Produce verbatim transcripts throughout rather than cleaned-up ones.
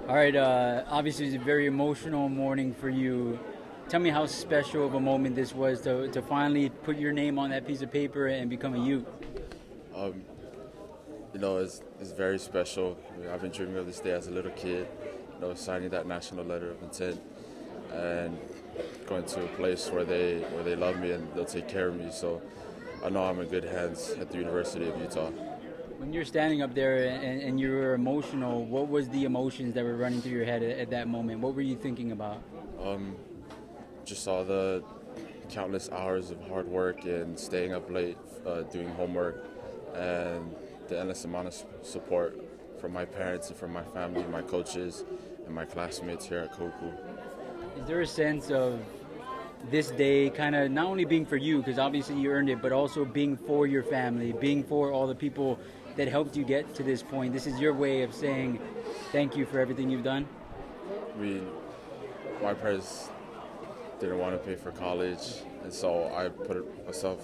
All right, uh, obviously it's a very emotional morning for you. Tell me how special of a moment this was to, to finally put your name on that piece of paper and become a Ute. Um, you know, it's, it's very special. I mean, I've been dreaming of this day as a little kid, you know, signing that national letter of intent and going to a place where they where they love me and they'll take care of me. So I know I'm in good hands at the University of Utah. When you're standing up there and, and you were emotional, what was the emotions that were running through your head at, at that moment? What were you thinking about? Um, just all the countless hours of hard work and staying up late, uh, doing homework, and the endless amount of support from my parents and from my family, my coaches, and my classmates here at Kahuku. Is there a sense of this day kind of not only being for you, because obviously you earned it, but also being for your family, being for all the people that helped you get to this point? This is your way of saying thank you for everything you've done? I mean, my parents didn't want to pay for college, and so I put it myself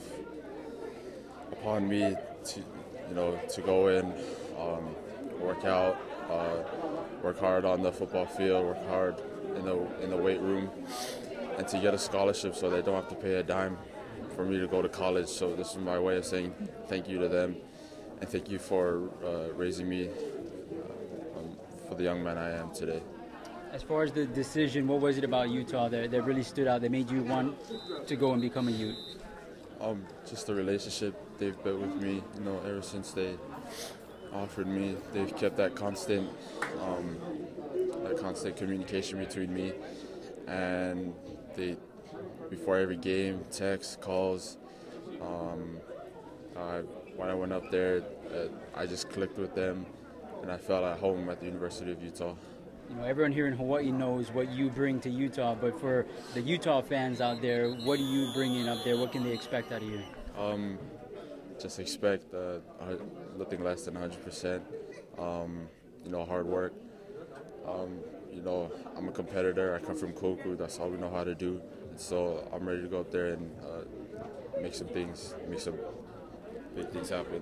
upon me to, you know, to go in, um, work out, uh, work hard on the football field, work hard in the in the weight room, and to get a scholarship so they don't have to pay a dime for me to go to college. So this is my way of saying thank you to them, and thank you for uh, raising me uh, um, for the young man I am today. As far as the decision, what was it about Utah that, that really stood out, that made you want to go and become a Ute? Um, just the relationship they've built with me, you know, ever since they offered me. They've kept that constant, um, that constant communication between me, and they, before every game, text, calls. Um, I, when I went up there, uh, I just clicked with them, and I felt at home at the University of Utah. You know, everyone here in Hawaii knows what you bring to Utah, but for the Utah fans out there, what are you bringing up there? What can they expect out of you? Um, just expect uh, nothing less than one hundred percent. Um, you know, hard work. Um, you know, I'm a competitor. I come from Kahuku. That's all we know how to do. And so I'm ready to go up there and uh, make some things, make some big things happen.